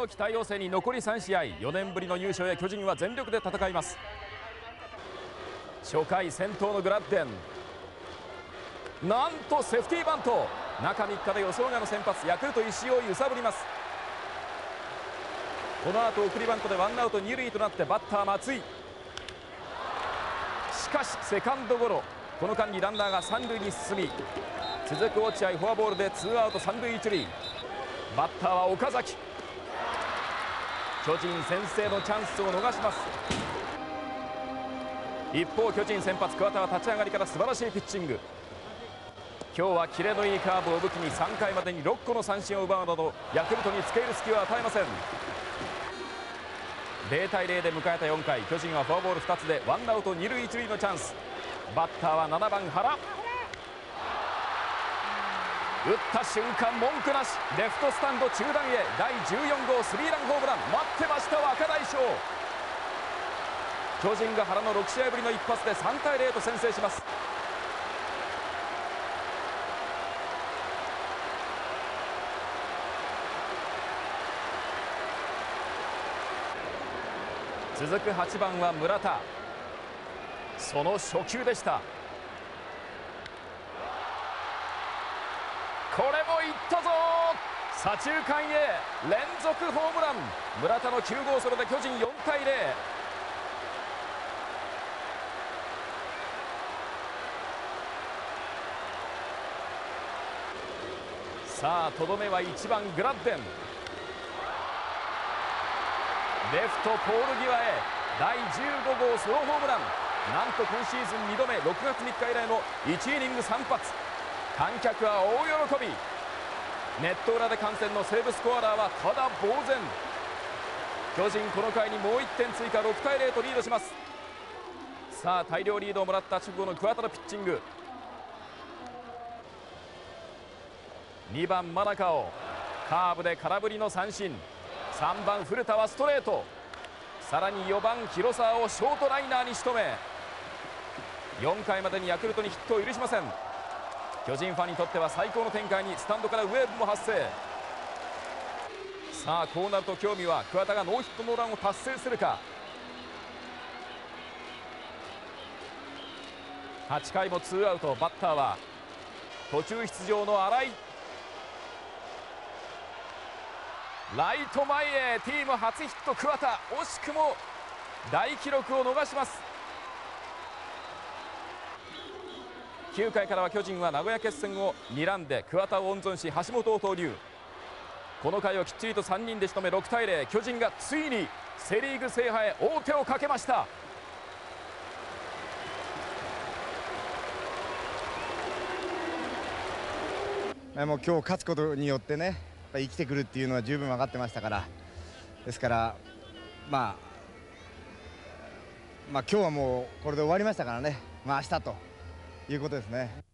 の期待を背に残り3試合、4年ぶりの優勝へ巨人は全力で戦います。初回先頭のグラッデン、なんとセーフティーバント。中3日で予想外の先発ヤクルト石井を揺さぶります。この後送りバントでワンアウト2塁となってバッター松井、しかしセカンドゴロ。この間にランナーが三塁に進み、続く落合フォアボールでツーアウト三塁一塁。バッターは岡崎。巨人先制のチャンスを逃します。一方巨人先発桑田は立ち上がりから素晴らしいピッチング。今日はキレのいいカーブを武器に3回までに6個の三振を奪うなどヤクルトにつけ入る隙は与えません。0対0で迎えた4回、巨人はフォアボール2つでワンアウト2塁1塁のチャンス。バッターは7番原。打った瞬間文句なし、レフトスタンド中段へ第14号スリーランホームラン。待ってました若大将。巨人が原の6試合ぶりの一発で3対0と先制します。続く8番は村田。その初球でした。これもいったぞ。左中間へ連続ホームラン。村田の9号ソロで巨人4対0。さあとどめは1番グラッデン。レフトポール際へ第15号ソロホームラン。なんと今シーズン2度目、6月3日以来の1イニング3発。観客は大喜び。ネット裏で観戦の西武スコアラーはただ呆然。巨人この回にもう1点追加、6対0とリードします。さあ大量リードをもらった直後の桑田のピッチング。2番真中をカーブで空振りの三振。3番古田はストレート。さらに4番広沢をショートライナーに仕留め、4回までにヤクルトにヒットを許しません。巨人ファンにとっては最高の展開にスタンドからウェーブも発生。さあこうなると興味は桑田がノーヒットノーランを達成するか。8回もツーアウト。バッターは途中出場の新井。ライト前へチーム初ヒット桑田。惜しくも大記録を逃します。9回からは巨人は名古屋決戦を睨んで桑田を温存し橋本を投入。この回をきっちりと3人で仕留め6対0。巨人がついにセ・リーグ制覇へ王手をかけました。 もう今日勝つことによってね、生きてくるっていうのは十分分かってましたから。ですからまあ今日はもうこれで終わりましたからね。明日ということですね。